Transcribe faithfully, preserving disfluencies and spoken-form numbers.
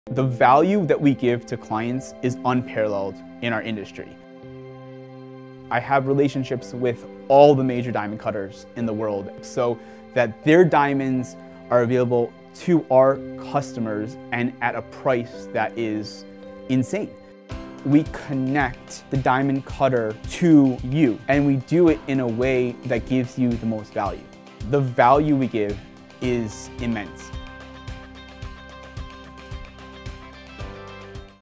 The value that we give to clients is unparalleled in our industry. I have relationships with all the major diamond cutters in the world so that their diamonds are available to our customers and at a price that is insane. We connect the diamond cutter to you, and we do it in a way that gives you the most value. The value we give is immense.